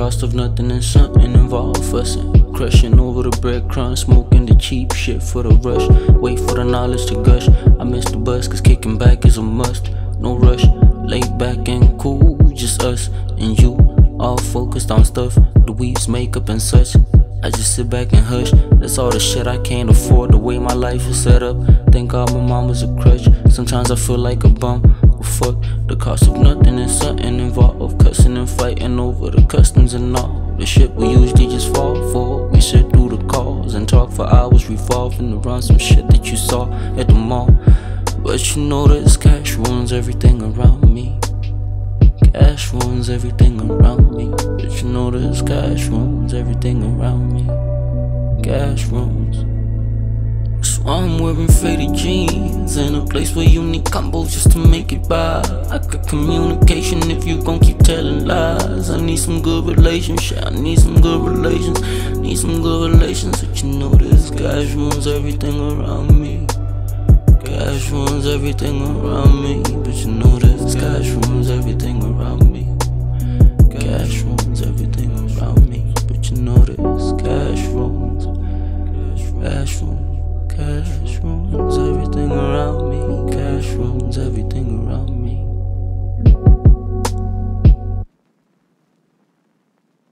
cost of nothing and something involved fussing, crushing over the breadcrumbs, smoking the cheap shit for the rush. Wait for the knowledge to gush. I miss the bus cause kicking back is a must. No rush, laid back and cool, just us and you, all focused on stuff, the weaves, makeup and such. I just sit back and hush. That's all the shit I can't afford, the way my life is set up. Thank God my mom was a crutch. Sometimes I feel like a bum. Well, fuck, the cost of nothing and something involved, cussing and fighting over the customs and all. The shit we usually just fall for. We sit through the calls and talk for hours, revolving around some shit that you saw at the mall. But you know this cash ruins everything around me. Cash ruins everything around me. But you know this cash ruins everything around me. Cash ruins. So I'm wearing faded jeans in a place where you need combos just to make it by. I got communication if you gon' keep telling lies. I need some good relationship, I need some good relations, need some good relations. But you know this cash ruins everything around me. Cash ruins everything around me. But you know this cash ruins everything around me.